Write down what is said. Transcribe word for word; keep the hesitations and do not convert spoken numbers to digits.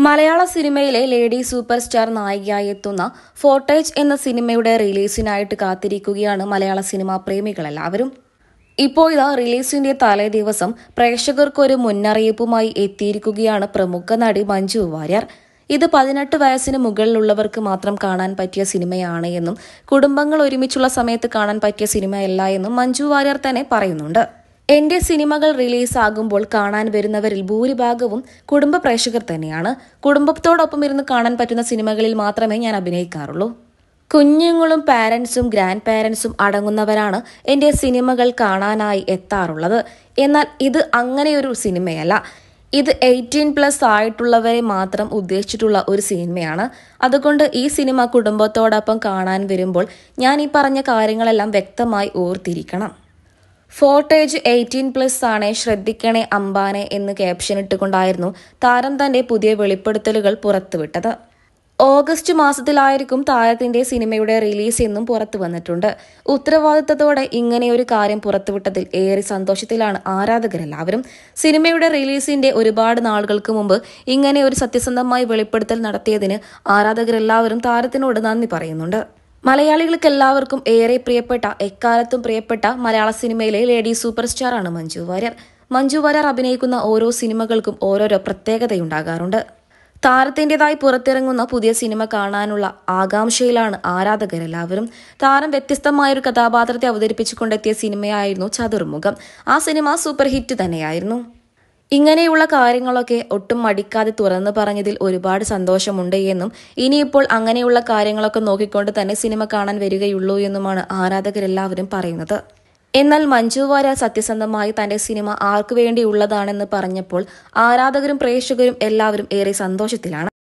മലയാള സിനിമയിലെ lady super star നായികയായി എത്തുന്ന ഫോർട്ടേജ് എന്ന സിനിമയുടെ റിലീസിനായിട്ട് കാത്തിരിക്കുകയാണ് മലയാള സിനിമാ പ്രേമികളെല്ലാവരും. ഇപ്പോൾ ഇതാ റിലീസിന്റെ തലേ ദിവസം പ്രേക്ഷകർക്കൊരു മുന്നറിയിപ്പുമായി എത്തിയിരിക്കുകയാണ് പ്രമുഖ നടി മഞ്ജു വാര്യർ. ഇത് പതിനെട്ട് വയസ്സിന് മുകളിലുള്ളവർക്ക് മാത്രം കാണാൻ പറ്റിയ സിനിമയാണ് എന്നും കുടുംബങ്ങൾ ഒരുമിച്ചുള്ള സമയത്ത് കാണാൻ പറ്റിയ സിനിമയല്ല എന്നും മഞ്ജു വാര്യർ തന്നെ പറയുന്നുണ്ട്. എന്റെ സിനിമകൾ റിലീസാകുമ്പോൾ കാണാൻ വരുന്നവരിൽ ഭൂരിഭാഗവും കുടുംബ പ്രേക്ഷകർ തന്നെയാണ്. കുടുംബത്തോടൊപ്പം ഇരുന്ന് കാണാൻ പറ്റുന്ന സിനിമകളിൽ മാത്രമേ ഞാൻ അഭിനയിക്കാറുള്ളൂ. കുഞ്ഞുങ്ങളും പാരന്റ്സും ഗ്രാൻഡ് പാരന്റ്സും അടങ്ങുന്നവരാണ് എന്റെ സിനിമകൾ കാണാനായി എത്താറുള്ളത്. എന്നാൽ ഇത് അങ്ങനെയൊരു സിനിമയല്ല. ഇത് എയ്റ്റീൻ പ്ലസ് ആയിട്ടുള്ളവരെ മാത്രം ഉദ്ദേശിച്ചിട്ടുള്ള ഒരു സിനിമയാണ്. അതുകൊണ്ട് ഈ സിനിമ കുടുംബത്തോടൊപ്പം കാണാൻ വരുമ്പോൾ ഞാൻ ഈ പറഞ്ഞ കാര്യങ്ങളെല്ലാം വ്യക്തമായി ഓർത്തിരിക്കണം. ഫോർട്ടേജ് എയ്റ്റീൻ പ്ലസ് ആണ്, ശ്രദ്ധിക്കണേ അമ്പാനെ എന്ന് ക്യാപ്ഷൻ ഇട്ടുകൊണ്ടായിരുന്നു താരം തന്റെ പുതിയ വെളിപ്പെടുത്തലുകൾ പുറത്തുവിട്ടത്. ഓഗസ്റ്റ് മാസത്തിലായിരിക്കും താരത്തിന്റെ സിനിമയുടെ റിലീസ് എന്നും പുറത്തു വന്നിട്ടുണ്ട്. ഉത്തരവാദിത്തത്തോടെ ഇങ്ങനെയൊരു കാര്യം പുറത്തുവിട്ടതിൽ ഏറെ സന്തോഷത്തിലാണ് ആരാധകരെല്ലാവരും. സിനിമയുടെ റിലീസിന്റെ ഒരുപാട് നാളുകൾക്ക് മുമ്പ് ഇങ്ങനെ ഒരു സത്യസന്ധമായ വെളിപ്പെടുത്തൽ നടത്തിയതിന് ആരാധകരെല്ലാവരും താരത്തിനോട് നന്ദി പറയുന്നുണ്ട്. മലയാളികൾക്ക് എല്ലാവർക്കും ഏറെ പ്രിയപ്പെട്ട, എക്കാലത്തും പ്രിയപ്പെട്ട മലയാള സിനിമയിലെ ലേഡി സൂപ്പർ സ്റ്റാറാണ് മഞ്ജു വാര്യർ. മഞ്ജു വാര്യർ അഭിനയിക്കുന്ന ഓരോ സിനിമകൾക്കും ഓരോരോ പ്രത്യേകതയുണ്ടാകാറുണ്ട്. താരത്തിൻ്റെതായി പുറത്തിറങ്ങുന്ന പുതിയ സിനിമ കാണാനുള്ള ആകാംക്ഷയിലാണ് ആരാധകരെല്ലാവരും. താരം വ്യത്യസ്തമായൊരു കഥാപാത്രത്തെ അവതരിപ്പിച്ചുകൊണ്ടെത്തിയ സിനിമയായിരുന്നു ചതുർമുഖം. ആ സിനിമ സൂപ്പർ ഹിറ്റ് തന്നെയായിരുന്നു. ഇങ്ങനെയുള്ള കാര്യങ്ങളൊക്കെ ഒട്ടും മടിക്കാതെ തുറന്നു പറഞ്ഞതിൽ ഒരുപാട് സന്തോഷമുണ്ട് എന്നും ഇനിയിപ്പോൾ അങ്ങനെയുള്ള കാര്യങ്ങളൊക്കെ നോക്കിക്കൊണ്ട് തന്നെ സിനിമ കാണാൻ വരികയുള്ളൂ എന്നുമാണ് ആരാധകരെല്ലാവരും പറയുന്നത്. എന്നാൽ മഞ്ജു വാര്യർ സത്യസന്ധമായി തന്റെ സിനിമ ആർക്കു വേണ്ടിയുള്ളതാണെന്ന് പറഞ്ഞപ്പോൾ ആരാധകരും പ്രേക്ഷകരും എല്ലാവരും ഏറെ സന്തോഷത്തിലാണ്.